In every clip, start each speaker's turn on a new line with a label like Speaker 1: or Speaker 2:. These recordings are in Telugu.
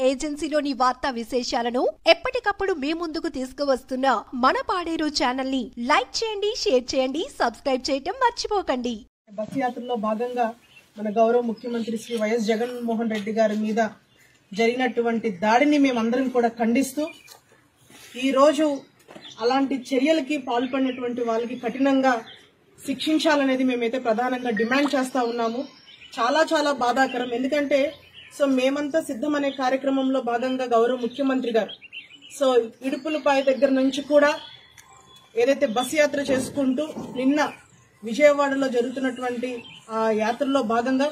Speaker 1: ఏజెన్సీలోని వార్తా విశేషాలను ఎప్పటికప్పుడు మీ ముందుకు తీసుకువస్తున్న మన పాడేరు ఛానల్ ని లైక్ చేయండి, షేర్ చేయండి, సబ్స్క్రైబ్ చేయటం మర్చిపోకండి.
Speaker 2: బస్ యాత్రలో భాగంగా మన గౌరవ ముఖ్యమంత్రి శ్రీ వైఎస్ జగన్మోహన్ రెడ్డి గారి మీద జరిగినటువంటి దాడిని మేమందరం కూడా ఖండిస్తూ ఈ రోజు అలాంటి చర్యలకి పాల్పడినటువంటి వాళ్ళకి కఠినంగా శిక్షించాలనేది మేమైతే ప్రధానంగా డిమాండ్ చేస్తా ఉన్నాము. చాలా చాలా బాధాకరం. ఎందుకంటే మేమంతా సిద్ధం అనే కార్యక్రమంలో భాగంగా గౌరవ ముఖ్యమంత్రి గారు ఇడుపులపాయ దగ్గర నుంచి కూడా ఏదైతే బస్ యాత్ర చేసుకుంటూ నిన్న విజయవాడలో జరుగుతున్నటువంటి ఆ యాత్రలో భాగంగా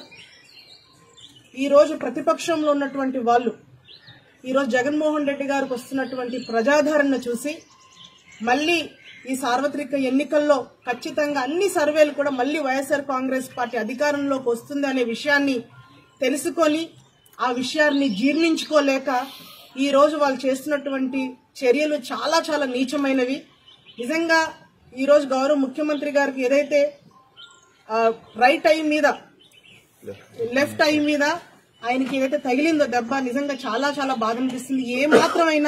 Speaker 2: ఈ రోజు ప్రతిపక్షంలో ఉన్నటువంటి వాళ్ళు ఈ రోజు జగన్మోహన్ రెడ్డి గారికి వస్తున్నటువంటి ప్రజాదరణ చూసి మళ్ళీ ఈ సార్వత్రిక ఎన్నికల్లో ఖచ్చితంగా అన్ని సర్వేలు కూడా మళ్ళీ వైఎస్ఆర్ కాంగ్రెస్ పార్టీ అధికారంలోకి వస్తుంది అనే విషయాన్ని తెలుసుకొని ఆ విషయాన్ని జీర్ణించుకోలేక ఈ రోజు వాళ్ళు చేస్తున్నటువంటి చర్యలు చాలా చాలా నీచమైనవి. నిజంగా ఈ రోజు గౌరవ ముఖ్యమంత్రి గారికి ఏదైతే రైట్ ఐ మీద లెఫ్ట్ ఐ మీద ఆయనకి ఏదైతే తగిలిందో దెబ్బ నిజంగా చాలా చాలా బాధ అనిపిస్తుంది. ఏమాత్రమైనా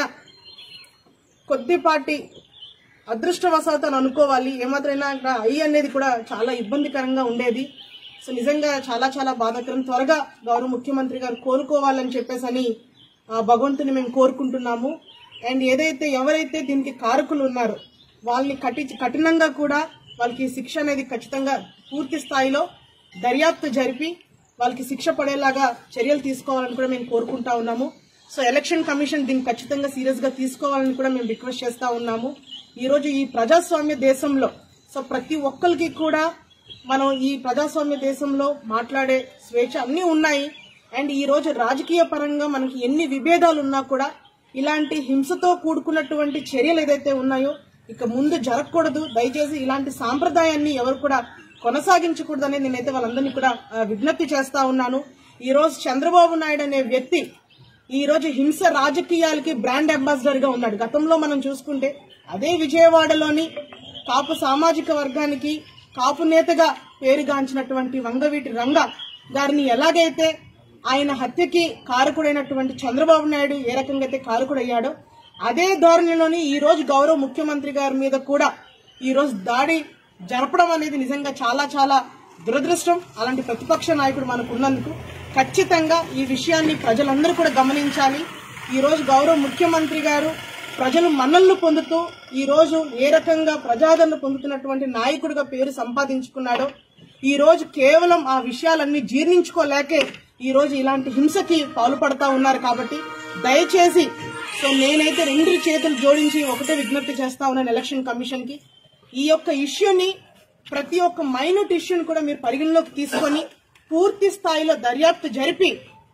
Speaker 2: కొద్దిపాటి అదృష్టవశాత్తు అనుకోవాలి, ఏమాత్రమైనా ఐ అనేది కూడా చాలా ఇబ్బందికరంగా ఉండేది. నిజంగా చాలా చాలా బాధాకరం. త్వరగా గౌరవ ముఖ్యమంత్రి గారు కోరుకోవాలని చెప్పేసి భగవంతుని మేము కోరుకుంటున్నాము. అండ్ ఎవరైతే దీనికి కారకులు ఉన్నారో వాళ్ళని కఠినంగా కూడా వాళ్ళకి శిక్ష అనేది ఖచ్చితంగా పూర్తి స్థాయిలో దర్యాప్తు జరిపి వాళ్ళకి శిక్ష పడేలాగా చర్యలు తీసుకోవాలని కూడా మేము కోరుకుంటా ఉన్నాము. ఎలక్షన్ కమిషన్ దీన్ని ఖచ్చితంగా సీరియస్ గా తీసుకోవాలని కూడా మేము రిక్వెస్ట్ చేస్తా ఉన్నాము. ఈ రోజు ఈ ప్రజాస్వామ్య దేశంలో ప్రతి ఒక్కరికి కూడా మనం ఈ ప్రజాస్వామ్య దేశంలో మాట్లాడే స్వేచ్ఛ అన్ని ఉన్నాయి. అండ్ ఈ రోజు రాజకీయ పరంగా మనకి ఎన్ని విభేదాలు ఉన్నా కూడా ఇలాంటి హింసతో కూడుకున్నటువంటి చర్యలు ఏదైతే ఉన్నాయో ఇక ముందు జరగకూడదు. దయచేసి ఇలాంటి సాంప్రదాయాన్ని ఎవరు కూడా కొనసాగించకూడదని నేనైతే వాళ్ళందరినీ కూడా విజ్ఞప్తి చేస్తా ఉన్నాను. ఈ రోజు చంద్రబాబు నాయుడు అనే వ్యక్తి ఈ రోజు హింస రాజకీయాలకి బ్రాండ్ అంబాసిడర్ గా ఉన్నాడు. గతంలో మనం చూసుకుంటే అదే విజయవాడలోని కాపు సామాజిక వర్గానికి కాపు నేతగా పేరుగాంచినటువంటి వంగవీటి రంగ గారిని ఎలాగైతే ఆయన హత్యకి కారకుడైనటువంటి చంద్రబాబు నాయుడు ఏ రకంగా అయితే కారకుడయ్యాడో అదే ధోరణిలోని ఈ రోజు గౌరవ ముఖ్యమంత్రి గారి మీద కూడా ఈ రోజు దాడి జరపడం అనేది నిజంగా చాలా చాలా దురదృష్టం. అలాంటి ప్రతిపక్ష నాయకుడు మనకు ఉన్నందుకు ఖచ్చితంగా ఈ విషయాన్ని ప్రజలందరూ కూడా గమనించాలి. ఈ రోజు గౌరవ ముఖ్యమంత్రి గారు ప్రజలు మన్ననలు పొందుతూ ఈ రోజు ఏ రకంగా ప్రజాదరణ పొందుతున్నటువంటి నాయకుడిగా పేరు సంపాదించుకున్నాడో ఈ రోజు కేవలం ఆ విషయాలన్నీ జీర్ణించుకోలేకే ఈ రోజు ఇలాంటి హింసకి పాల్పడతా ఉన్నారు. కాబట్టి దయచేసి నేనైతే రెండు చేతులు జోడించి ఒకటే విజ్ఞప్తి చేస్తా ఉన్నాను ఎలక్షన్ కమిషన్ కి, ఈ యొక్క ఇష్యూని ప్రతి ఒక్క మైన్యూట్ ఇష్యూని కూడా మీరు పరిగణలోకి తీసుకొని పూర్తి స్థాయిలో దర్యాప్తు జరిపి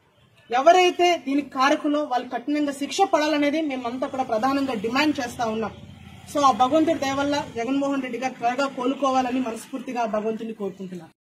Speaker 2: ఎవరైతే దీనికి కారకులో వాళ్ళు కఠినంగా శిక్ష పడాలనేది మేమంతా కూడా ప్రధానంగా డిమాండ్ చేస్తా ఉన్నాం. ఆ భగవంతుడి దయ వల్ల జగన్మోహన్ రెడ్డి గారు త్వరగా కోలుకోవాలని మనస్ఫూర్తిగా భగవంతుని కోరుకుంటున్నాం.